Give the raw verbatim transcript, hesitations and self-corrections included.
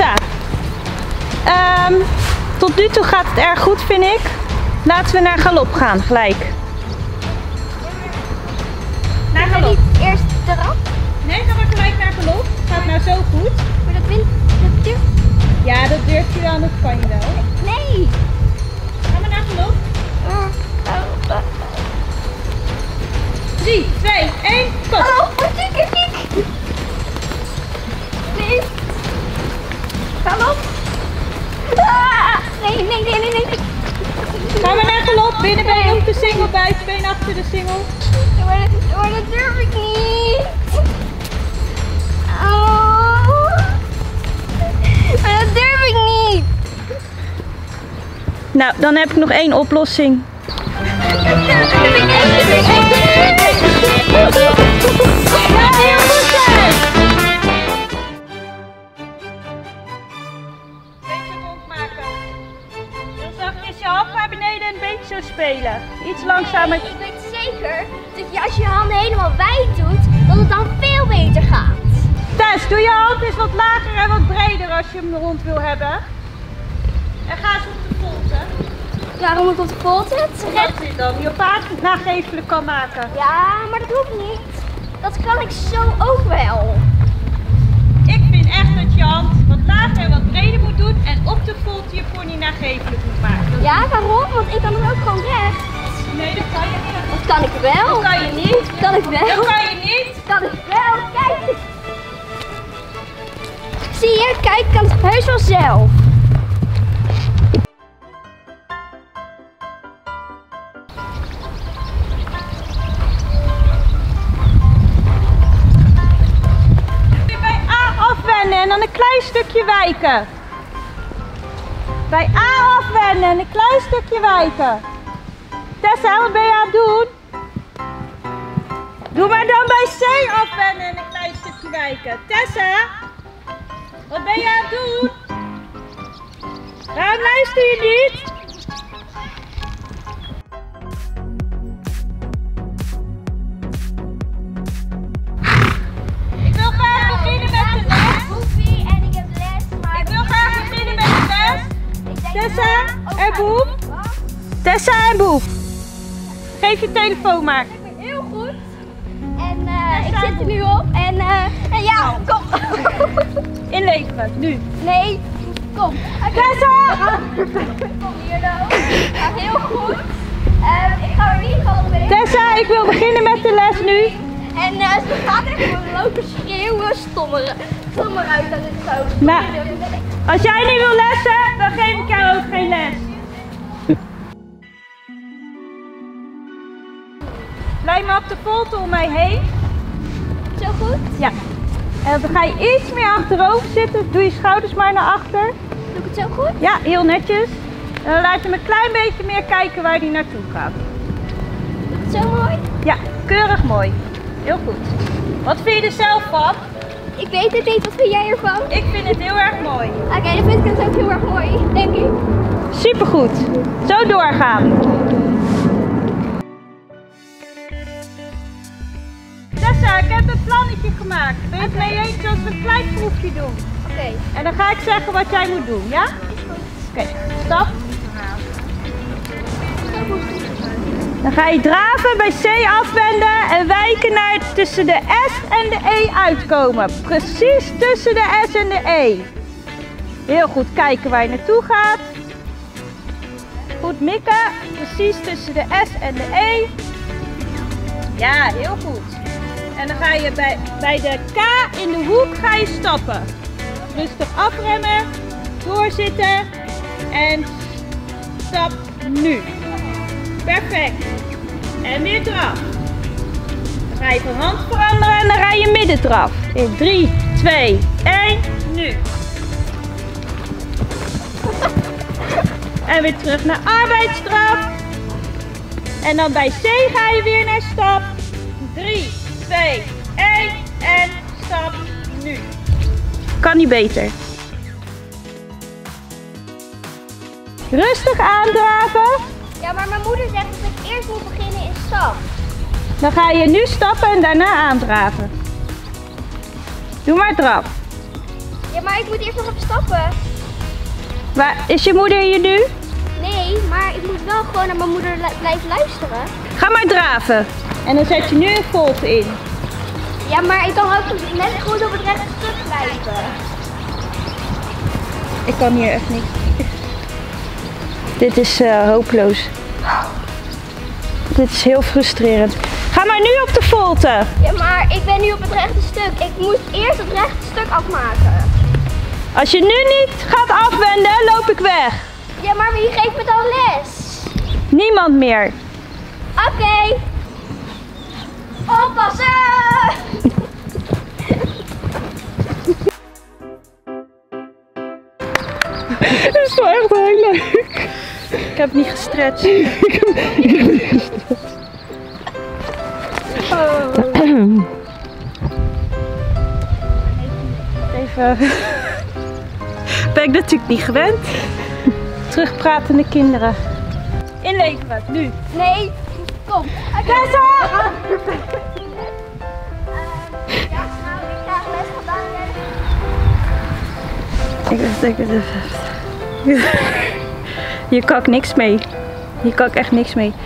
Tessa, um, tot nu toe gaat het erg goed, vind ik. Laten we naar galop gaan, gelijk. Naar galop. Niet eerst eraf? Nee, gaan we gelijk naar galop. Gaat nou zo goed. Maar dat, win, dat duurt... Ja, dat durf je wel, dat kan je wel. Nee. Gaan we naar galop? drie, twee, één, kom! Oh, kiek, kiek, kiek! Nee! Galop! Ah, nee, nee, nee, nee, nee! Gaan we naar galop? Binnenbeen op de singel, buitenbeen achter de singel. Maar dat, maar dat durf ik niet! Oh. Maar dat durf ik niet! Nou, dan heb ik nog één oplossing. Ja, heel goed zijn! Beetje rondmaken. Heel zachtjes je hand naar beneden en een beetje zo spelen. Iets langzamer. Nee, ik weet zeker dat je, als je je handen helemaal wijd doet, dat het dan veel beter gaat. Tess, doe je hand eens wat lager en wat breder als je hem rond wil hebben. En ga eens op de volte. Waarom ik op de poot zit? Zodat je dan je paard nagevelijk kan maken. Ja, maar dat hoeft niet. Dat kan ik zo ook wel. Ik vind echt dat je hand wat lager en wat breder moet doen en op de volte je pony nagevelijk moet maken. Ja, waarom? Want ik kan het ook gewoon recht. Nee, dat kan je niet. Dat kan ik wel. Dat kan je niet. Kan ik wel. Dat kan je niet. Kan ik wel. Kijk. Zie je? Kijk, ik kan het heus wel zelf. En dan een klein stukje wijken. Bij A afwennen en een klein stukje wijken. Tessa, wat ben je aan het doen? Doe maar dan bij C afwennen en een klein stukje wijken. Tessa, wat ben je aan het doen? Waarom luister je niet? Ik wil graag beginnen met de les. En ik heb les. Maar Ik wil graag beginnen met de les. Tessa en Boep. Tessa en Boep. Geef je telefoon maar. Ik ben heel goed. En uh, ik zit er nu op. En, uh, en ja, kom. Inleveren, nu. Nee, kom. Tessa! Kom hier nou. Ja, heel goed. Uh, ik ga er niet gewoon mee. Tessa, ik wil beginnen met de les nu. En uh, ze gaat echt gewoon lopen schreeuwen, stommeren. Stommer uit dat het zo. Nou, als jij niet wil lessen, dan geef ik jou ook geen les. Blijf maar op de volte om mij heen. Zo goed? Ja. En dan ga je iets meer achterover zitten. Doe je schouders maar naar achter. Doe ik het zo goed? Ja, heel netjes. En dan laat je hem een klein beetje meer kijken waar hij naartoe gaat. Doe ik het zo mooi? Ja, keurig mooi. Heel goed. Wat vind je er zelf van? Ik weet het niet, wat vind jij ervan? Ik vind het heel erg mooi. Oké, okay, dan vind ik het ook heel erg mooi, denk ik. Supergoed. Zo doorgaan. Tessa, ik heb een plannetje gemaakt. Ben je het mee eens als we een klein proefje doen? Oké. Okay. En dan ga ik zeggen wat jij moet doen, ja? Is goed. Oké, okay. Stap. Dan ga je draven, bij C afwenden en wijken naar tussen de S en de E uitkomen. Precies tussen de S en de E. Heel goed kijken waar je naartoe gaat. Goed mikken, precies tussen de S en de E. Ja, heel goed. En dan ga je bij, bij de K in de hoek ga je stappen. Rustig afremmen, doorzitten en stap nu. Perfect. En weer draf. Dan ga je van hand veranderen en dan ga je midden draf. In drie, twee, één, nu. En weer terug naar arbeidsdraf. En dan bij C ga je weer naar stap. drie, twee, één en stap nu. Kan niet beter. Rustig aandraven. Ja, maar mijn moeder zegt dat ik eerst moet beginnen in stap. Dan ga je nu stappen en daarna aandraven. Doe maar draf. Ja, maar ik moet eerst nog even stappen. Waar, is je moeder hier nu? Nee, maar ik moet wel gewoon naar mijn moeder lu- blijven luisteren. Ga maar draven. En dan zet je nu een volt in. Ja, maar ik kan ook net goed op het rechte stuk blijven. Ik kan hier echt niet. Dit is uh, hopeloos. Dit is heel frustrerend. Ga maar nu op de volte. Ja, maar ik ben nu op het rechte stuk. Ik moet eerst het rechte stuk afmaken. Als je nu niet gaat afwenden, loop ik weg. Ja, maar wie geeft me dan les? Niemand meer. Oké. Okay. Oppassen! Dat is wel echt heel leuk. Ik heb niet gestretched. Ik heb niet gestretched. Oh. Even. Ben ik natuurlijk niet gewend. Terugpratende kinderen. Inleveren, nu. Nee, kom. Tessa! Uh, ja, nou, ik graag les gedaan heb. Ik denk het even. Hier kan ik niks mee. Hier kan ik echt niks mee.